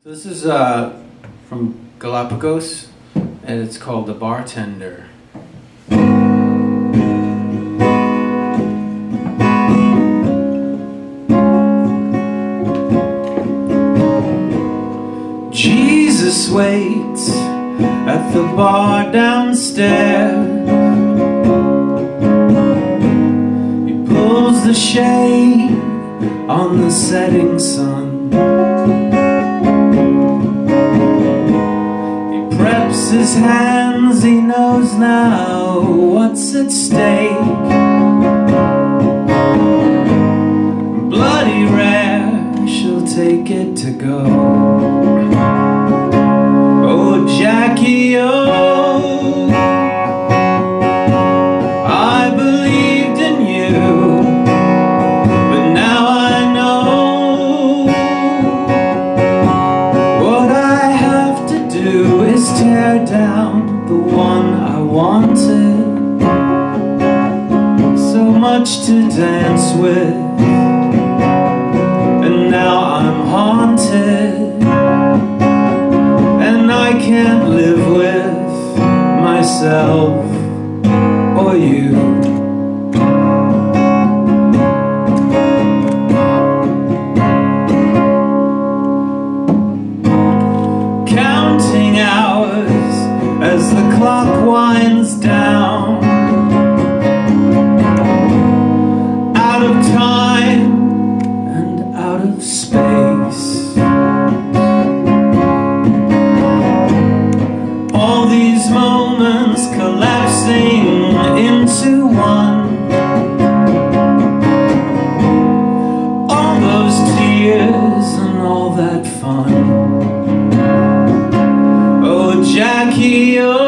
This is from Galapagos, and it's called The Bartender. Jesus waits at the bar downstairs. He pulls the shade on the setting sun. He preps his hands, he knows now what's at stake. Bloody rare, she'll take it to go. Oh, Jackie, oh, I believed in you, but now I know what I have to do is tear down the one I wanted. So much to dance with, and now I'm haunted. I can't live with myself or you. Counting hours as the clock winds down, out of time and out of space. All these moments collapsing into one. All those tears and all that fun. Oh, Jackie, oh,